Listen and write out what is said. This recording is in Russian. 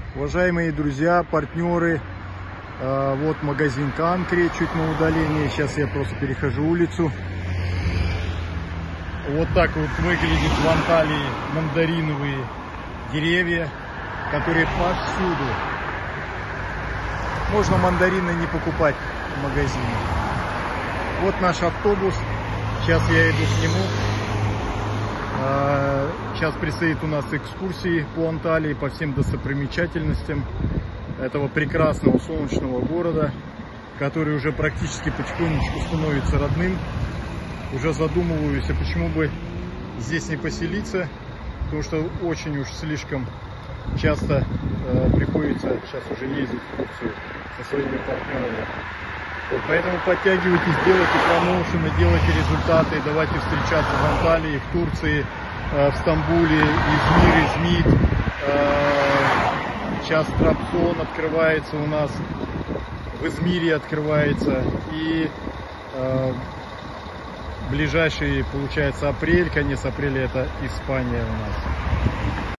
Уважаемые друзья, партнеры, вот магазин Country, чуть на удалении. Сейчас я просто перехожу улицу. Вот так вот выглядит в Анталии мандариновые деревья, которые повсюду. Можно мандарины не покупать в магазине. Вот наш автобус. Сейчас я иду к нему. Сейчас предстоит у нас экскурсии по Анталии, по всем достопримечательностям этого прекрасного солнечного города, который уже практически потихонечку становится родным. Уже задумываюсь, а почему бы здесь не поселиться, потому что очень уж слишком часто приходится сейчас уже ездить в Турцию со своими партнерами. Вот, поэтому подтягивайтесь, делайте промоушены, делайте результаты, давайте встречаться в Анталии, в Турции, в Стамбуле, Измир, Измит. Сейчас Трабзон открывается у нас, в Измире открывается, и ближайший, получается, апрель, конец апреля, это Испания у нас.